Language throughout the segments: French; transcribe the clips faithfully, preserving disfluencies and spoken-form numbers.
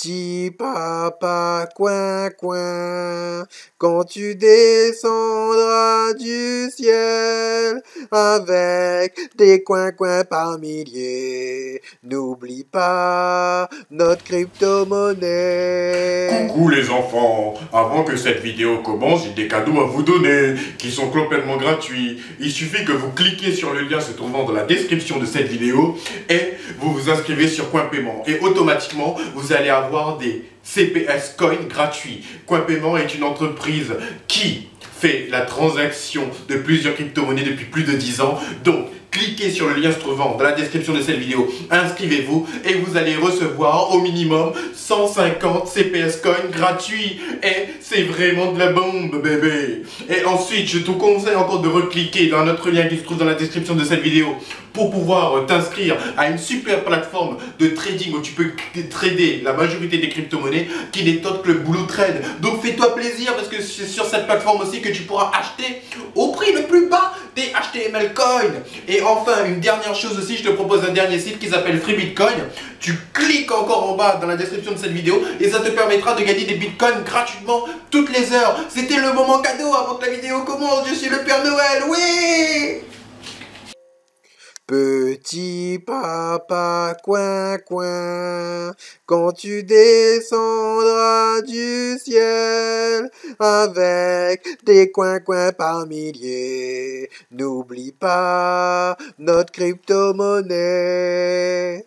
Petit papa coin coin, quand tu descendras du ciel avec des coins coins par milliers, n'oublie pas notre crypto-monnaie. Coucou les enfants, avant que cette vidéo commence, j'ai des cadeaux à vous donner qui sont complètement gratuits. Il suffit que vous cliquez sur le lien se trouvant dans la description de cette vidéo et vous vous inscrivez sur CoinPaiement et automatiquement vous allez avoir des C P S Coin gratuits. CoinPaiement est une entreprise qui fait la transaction de plusieurs crypto-monnaies depuis plus de dix ans. Donc, cliquez sur le lien se trouvant dans la description de cette vidéo, inscrivez-vous et vous allez recevoir au minimum cent cinquante C P S Coins gratuits. Et c'est vraiment de la bombe, bébé. Et ensuite, je te conseille encore de recliquer dans notre lien qui se trouve dans la description de cette vidéo pour pouvoir t'inscrire à une super plateforme de trading où tu peux trader la majorité des crypto-monnaies qui n'est autre que le Blue Trade. Donc fais-toi plaisir parce que c'est sur cette plateforme aussi que tu pourras acheter au prix le plus bas des H T M L Coins. Et enfin, une dernière chose aussi, je te propose un dernier site qui s'appelle Free Bitcoin. Tu cliques encore en bas dans la description de cette vidéo et ça te permettra de gagner des bitcoins gratuitement toutes les heures. C'était le moment cadeau avant que la vidéo commence. Je suis le Père Noël, oui! Petit papa coin coin, quand tu descendras du ciel avec des coins coins par milliers, n'oublie pas notre crypto-monnaie.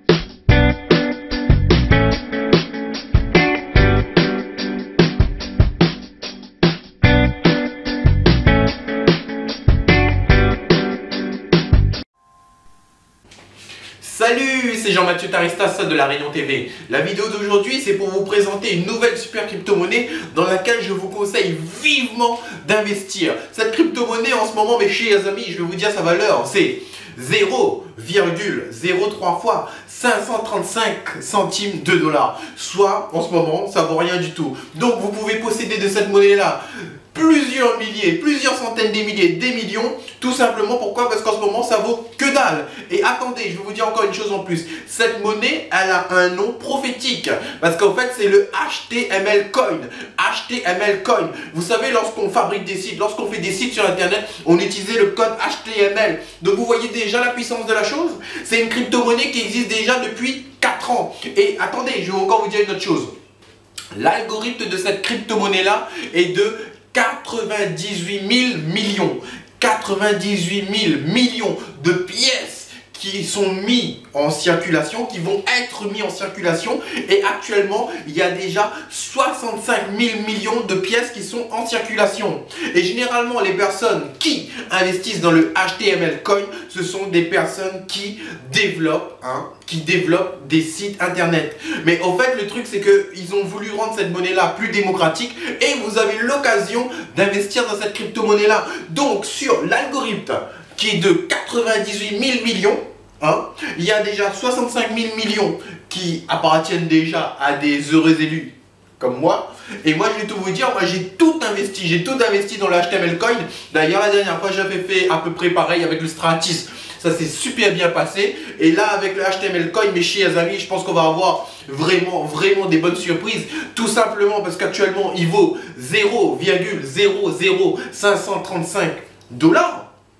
Salut, c'est Jean-Mathieu Taristas de La Réunion T V. La vidéo d'aujourd'hui, c'est pour vous présenter une nouvelle super crypto-monnaie dans laquelle je vous conseille vivement d'investir. Cette crypto-monnaie en ce moment, mes chers amis, je vais vous dire sa valeur, c'est zéro virgule zéro trois fois cinq cent trente-cinq centimes de dollars. Soit, en ce moment, ça vaut rien du tout. Donc, vous pouvez posséder de cette monnaie-là plusieurs milliers, plusieurs centaines de milliers, des millions, tout simplement pourquoi? Parce qu'en ce moment ça vaut que dalle. Et attendez, je vais vous dire encore une chose en plus, cette monnaie elle a un nom prophétique, parce qu'en fait c'est le H T M L Coin. H T M L Coin, vous savez, lorsqu'on fabrique des sites, lorsqu'on fait des sites sur internet, on utilisait le code H T M L. Donc vous voyez déjà la puissance de la chose. C'est une crypto-monnaie qui existe déjà depuis quatre ans. Et attendez, je vais encore vous dire une autre chose, l'algorithme de cette crypto-monnaie là est de quatre-vingt-dix-huit mille millions. quatre-vingt-dix-huit mille millions de pièces qui sont mis en circulation, qui vont être mis en circulation. Et actuellement, il y a déjà soixante-cinq mille millions de pièces qui sont en circulation. Et généralement, les personnes qui investissent dans le H T M L Coin, ce sont des personnes qui développent, hein, qui développent des sites internet. Mais en fait, le truc, c'est qu'ils ont voulu rendre cette monnaie-là plus démocratique et vous avez l'occasion d'investir dans cette crypto-monnaie-là. Donc, sur l'algorithme qui est de quatre-vingt-dix-huit mille millions, hein, il y a déjà soixante-cinq mille millions qui appartiennent déjà à des heureux élus comme moi. Et moi, je vais tout vous dire, moi j'ai tout investi, j'ai tout investi dans le H T M L Coin. D'ailleurs, la dernière fois, j'avais fait à peu près pareil avec le Stratis. Ça s'est super bien passé. Et là, avec le H T M L Coin, mes chers amis, je pense qu'on va avoir vraiment, vraiment des bonnes surprises. Tout simplement parce qu'actuellement, il vaut zéro virgule zéro zéro cinq cent trente-cinq dollars.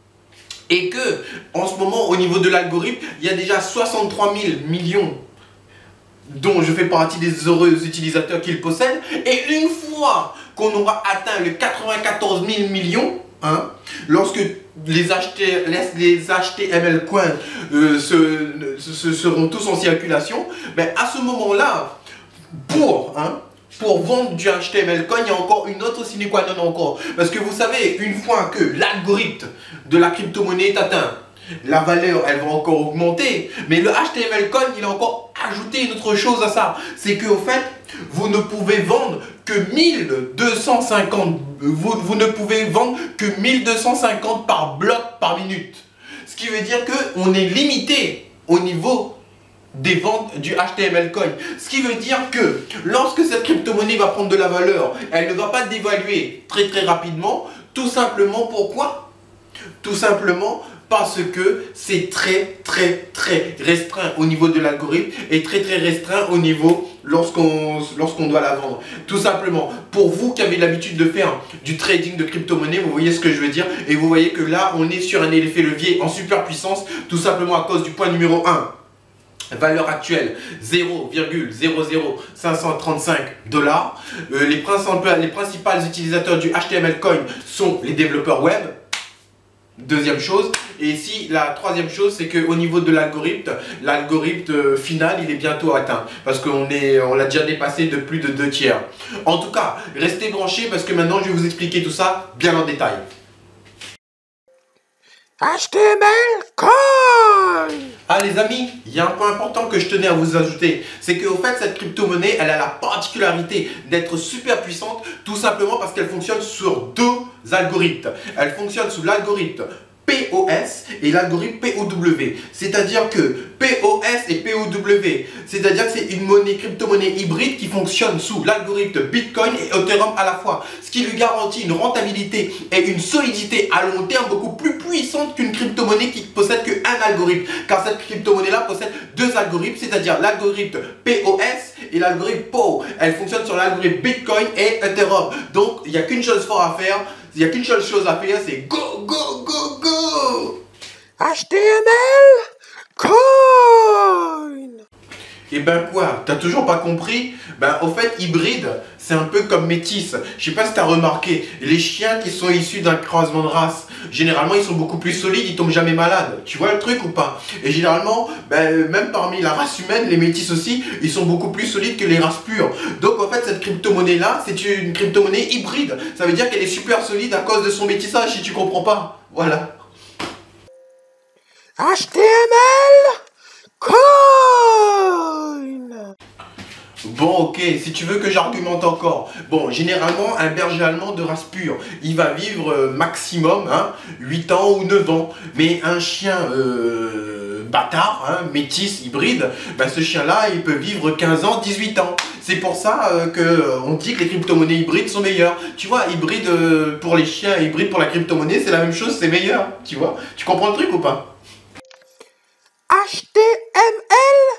Et que, en ce moment, au niveau de l'algorithme, il y a déjà soixante-trois mille millions dont je fais partie des heureux utilisateurs qui le possèdent. Et une fois qu'on aura atteint le quatre-vingt-quatorze mille millions, hein, lorsque les, H T, les H T M L Coins euh, se, se, seront tous en circulation, ben à ce moment-là, pour... Hein, Pour vendre du H T M L Coin, il y a encore une autre sine qua non encore. Parce que vous savez, une fois que l'algorithme de la crypto-monnaie est atteint, la valeur, elle va encore augmenter. Mais le H T M L Coin, il a encore ajouté une autre chose à ça. C'est qu'au fait, vous ne pouvez vendre que mille deux cent cinquante, vous, vous ne pouvez vendre que mille deux cent cinquante par bloc par minute. Ce qui veut dire qu'on est limité au niveau des ventes du H T M L Coin. Ce qui veut dire que lorsque cette crypto-monnaie va prendre de la valeur, elle ne va pas dévaluer très très rapidement. Tout simplement pourquoi? Tout simplement parce que c'est très très très restreint au niveau de l'algorithme et très très restreint au niveau lorsqu'on lorsqu'on doit la vendre. Tout simplement, pour vous qui avez l'habitude de faire du trading de crypto-monnaie, vous voyez ce que je veux dire, et vous voyez que là on est sur un effet levier en super puissance, tout simplement à cause du point numéro un. Valeur actuelle zéro virgule zéro zéro cinq cent trente-cinq dollars. Euh, les, principaux, les principaux utilisateurs du H T M L Coin sont les développeurs web. Deuxième chose. Et ici, la troisième chose, c'est qu'au niveau de l'algorithme, l'algorithme final, il est bientôt atteint. Parce qu'on est, on l'a déjà dépassé de plus de deux tiers. En tout cas, restez branchés parce que maintenant, je vais vous expliquer tout ça bien en détail. H T M L Coin. Ah les amis, il y a un point important que je tenais à vous ajouter, c'est qu'au fait cette crypto-monnaie, elle a la particularité d'être super puissante, tout simplement parce qu'elle fonctionne sur deux algorithmes. Elle fonctionne sous l'algorithme P O S et l'algorithme P O W. C'est-à-dire que P O S et P O W, c'est-à-dire que c'est une monnaie crypto-monnaie hybride qui fonctionne sous l'algorithme Bitcoin et Ethereum à la fois. Ce qui lui garantit une rentabilité et une solidité à long terme beaucoup plus puissante qu'une crypto-monnaie qui possède qu'un algorithme. Car cette crypto-monnaie-là possède deux algorithmes, c'est-à-dire l'algorithme P O S et l'algorithme P O. Elle fonctionne sur l'algorithme Bitcoin et Ethereum. Donc, il n'y a qu'une chose forte à faire. Il n'y a qu'une seule chose à faire, c'est go, go, go, go! H T M L Coin. Et ben quoi? T'as toujours pas compris? Ben au fait, hybride, c'est un peu comme métis. Je sais pas si t'as remarqué, les chiens qui sont issus d'un croisement de race, généralement ils sont beaucoup plus solides, ils tombent jamais malades. Tu vois le truc ou pas? Et généralement, ben, même parmi la race humaine, les métis aussi, ils sont beaucoup plus solides que les races pures. Donc en fait, cette crypto-monnaie là, c'est une crypto-monnaie hybride. Ça veut dire qu'elle est super solide à cause de son métissage, si tu comprends pas. Voilà. H T M L Coin. Bon ok, si tu veux que j'argumente encore. Bon, généralement, un berger allemand de race pure, il va vivre euh, maximum hein, huit ans ou neuf ans. Mais un chien euh, bâtard, hein, métis, hybride, ben, ce chien-là, il peut vivre quinze ans, dix-huit ans. C'est pour ça euh, qu'on dit que les crypto-monnaies hybrides sont meilleures. Tu vois, hybride euh, pour les chiens et hybride pour la crypto-monnaie, c'est la même chose, c'est meilleur. Tu vois, tu comprends le truc ou pas? H T M L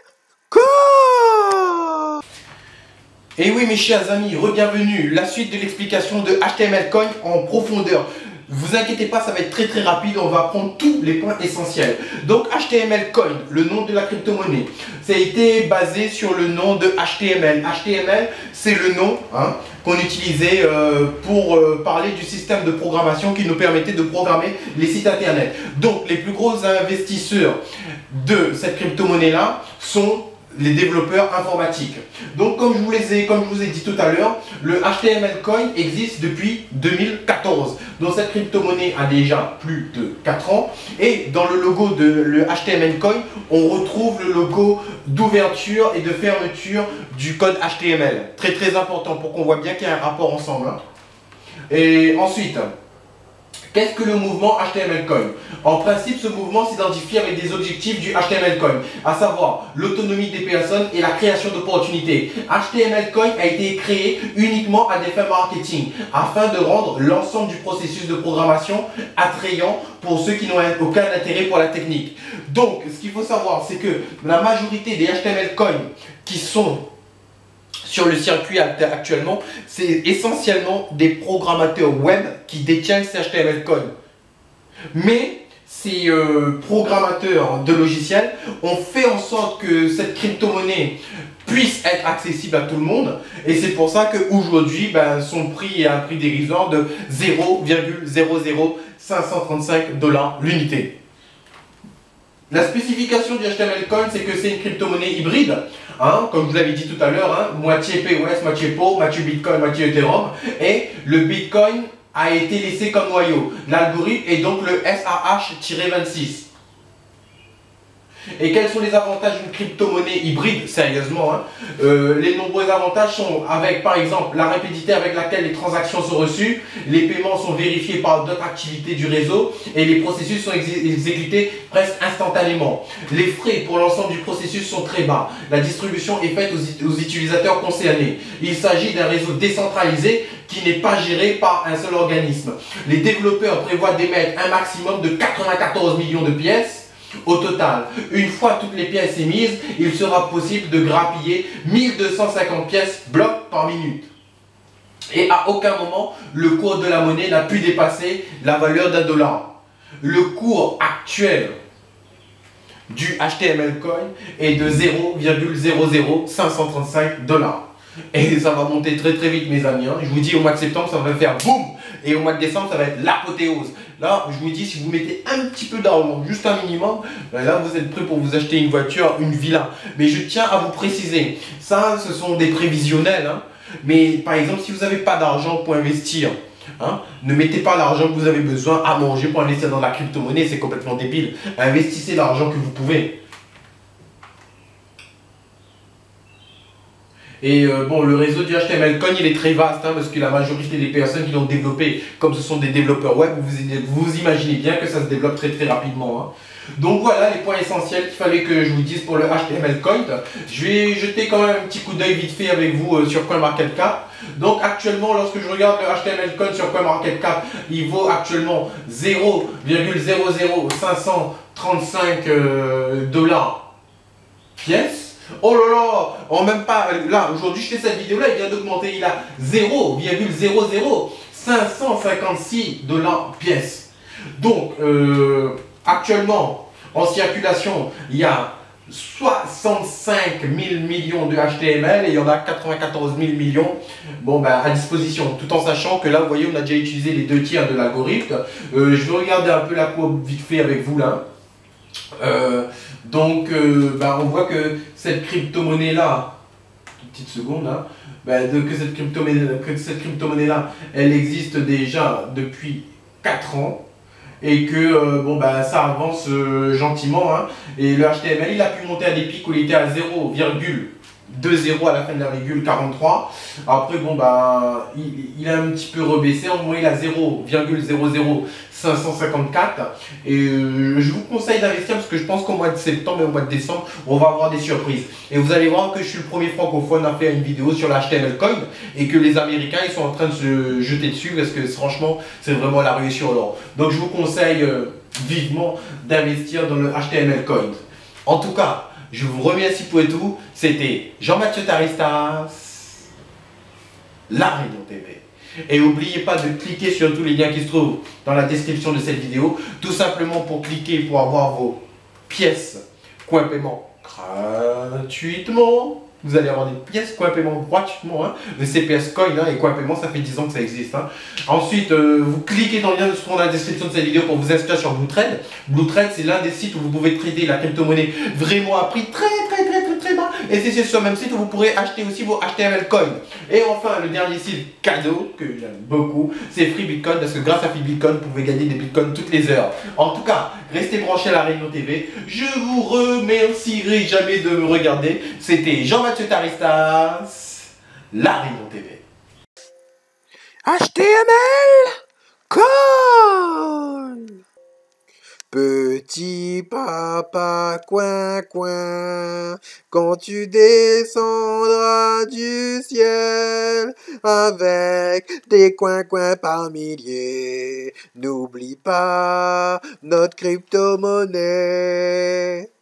Coin. Et oui mes chers amis, re-bienvenue, la suite de l'explication de H T M L Coin en profondeur. Vous inquiétez pas, ça va être très très rapide, on va apprendre tous les points essentiels. Donc H T M L Coin, le nom de la crypto-monnaie, ça a été basé sur le nom de H T M L. H T M L, c'est le nom hein, qu'on utilisait euh, pour euh, parler du système de programmation qui nous permettait de programmer les sites internet. Donc les plus gros investisseurs de cette crypto-monnaie-là sont les développeurs informatiques. Donc comme je vous les ai, comme je vous ai dit tout à l'heure, le H T M L Coin existe depuis deux mille quatorze. Donc cette crypto-monnaie a déjà plus de quatre ans. Et dans le logo de le H T M L Coin, on retrouve le logo d'ouverture et de fermeture du code H T M L. Très très important pour qu'on voit bien qu'il y a un rapport ensemble. Hein. Et ensuite, qu'est-ce que le mouvement H T M L Coin? En principe, ce mouvement s'identifie avec des objectifs du H T M L Coin, à savoir l'autonomie des personnes et la création d'opportunités. H T M L Coin a été créé uniquement à des fins marketing, afin de rendre l'ensemble du processus de programmation attrayant pour ceux qui n'ont aucun intérêt pour la technique. Donc, ce qu'il faut savoir, c'est que la majorité des H T M L Coin qui sont sur le circuit actuellement, c'est essentiellement des programmateurs web qui détiennent ces H T M L Coin. Mais ces euh, programmateurs de logiciels ont fait en sorte que cette crypto-monnaie puisse être accessible à tout le monde. Et c'est pour ça qu'aujourd'hui, ben, son prix est à un prix dérisoire de zéro virgule zéro zéro cinq cent trente-cinq dollars l'unité. La spécification du H T M L Coin, c'est que c'est une crypto-monnaie hybride, hein, comme je vous l'avais dit tout à l'heure, hein, moitié P O S, moitié P O, moitié Bitcoin, moitié Ethereum, et le Bitcoin a été laissé comme noyau. L'algorithme est donc le S A H vingt-six. Et quels sont les avantages d'une crypto-monnaie hybride? Sérieusement, hein, euh, les nombreux avantages sont avec, par exemple, la rapidité avec laquelle les transactions sont reçues, les paiements sont vérifiés par d'autres activités du réseau et les processus sont exé exécutés presque instantanément. Les frais pour l'ensemble du processus sont très bas. La distribution est faite aux, aux utilisateurs concernés. Il s'agit d'un réseau décentralisé qui n'est pas géré par un seul organisme. Les développeurs prévoient d'émettre un maximum de quatre-vingt-quatorze millions de pièces. Au total, une fois toutes les pièces émises, il sera possible de grappiller mille deux cent cinquante pièces blocs par minute. Et à aucun moment, le cours de la monnaie n'a pu dépasser la valeur d'un dollar. Le cours actuel du H T M L Coin est de zéro virgule zéro zéro cinq cent trente-cinq dollars. Et ça va monter très très vite mes amis. Hein. Je vous dis au mois de septembre ça va faire boum. Et au mois de décembre ça va être l'apothéose. Là je vous dis si vous mettez un petit peu d'argent, juste un minimum, là vous êtes prêt pour vous acheter une voiture, une villa. Mais je tiens à vous préciser, ça ce sont des prévisionnels. Hein. Mais par exemple si vous n'avez pas d'argent pour investir, hein, ne mettez pas l'argent que vous avez besoin à manger pour investir dans la crypto-monnaie, c'est complètement débile. Investissez l'argent que vous pouvez. Et euh, bon, le réseau du H T M L Coin, il est très vaste, hein, parce que la majorité des personnes qui l'ont développé, comme ce sont des développeurs web, vous, vous imaginez bien que ça se développe très très rapidement. Hein. Donc voilà les points essentiels qu'il fallait que je vous dise pour le H T M L Coin. Je vais jeter quand même un petit coup d'œil vite fait avec vous euh, sur CoinMarketCap. Donc actuellement, lorsque je regarde le H T M L Coin sur CoinMarketCap, il vaut actuellement zéro virgule zéro zéro cinq cent trente-cinq dollars pièce. Oh là là, en même pas, là, aujourd'hui je fais cette vidéo là, il vient d'augmenter, il a zéro virgule zéro zéro cinq cent cinquante-six dollars pièce. Donc, euh, actuellement, en circulation, il y a soixante-cinq mille millions de H T M L et il y en a quatre-vingt-quatorze mille millions bon, ben, à disposition. Tout en sachant que là, vous voyez, on a déjà utilisé les deux tiers de l'algorithme. Euh, je vais regarder un peu la courbe vite fait avec vous là. Euh, donc, euh, bah, on voit que cette crypto-monnaie là, une petite seconde là, bah, de, que cette crypto-monnaie que cette crypto-monnaie là, elle existe déjà depuis quatre ans et que euh, bon, bah, ça avance euh, gentiment. Hein, et le H T M L il a pu monter à des pics où il était à zéro virgule deux zéro à la fin de la virgule quarante-trois. Après, bon, bah, il, il a un petit peu rebaissé. En moins, il a zéro virgule zéro zéro cinq cent cinquante-quatre. Et euh, je vous conseille d'investir parce que je pense qu'au mois de septembre et au mois de décembre, on va avoir des surprises. Et vous allez voir que je suis le premier francophone à faire une vidéo sur l'H T M L Coin et que les Américains, ils sont en train de se jeter dessus parce que franchement, c'est vraiment la ruée sur l'or. Donc, je vous conseille euh, vivement d'investir dans le H T M L Coin. En tout cas, je vous remercie pour tout. C'était Jean-Mathieu Taristas, La Réunion T V. Et n'oubliez pas de cliquer sur tous les liens qui se trouvent dans la description de cette vidéo. Tout simplement pour cliquer pour avoir vos pièces coin paiement gratuitement. Vous allez avoir des pièces coin paiement gratuitement. Hein. Le C P S Coin hein, et coin paiement, ça fait dix ans que ça existe. Hein. Ensuite, euh, vous cliquez dans le lien qui se trouve dans la description de cette vidéo pour vous inscrire sur BlueTrade. BlueTrade, c'est l'un des sites où vous pouvez trader la crypto-monnaie vraiment à prix très très très très très bas. Et c'est sur ce même site où vous pourrez acheter aussi vos H T M L Coin. Et enfin, le dernier site cadeau que j'aime beaucoup, c'est Free Bitcoin parce que grâce à Free Bitcoin, vous pouvez gagner des bitcoins toutes les heures. En tout cas, restez branchés à La Réunion T V. Je vous remercierai jamais de me regarder. C'était Jean-Mathieu Taristas, La Réunion T V. H T M L Coin. Petit papa coin coin, quand tu descendras du ciel avec des coins coins par milliers, n'oublie pas notre crypto-monnaie.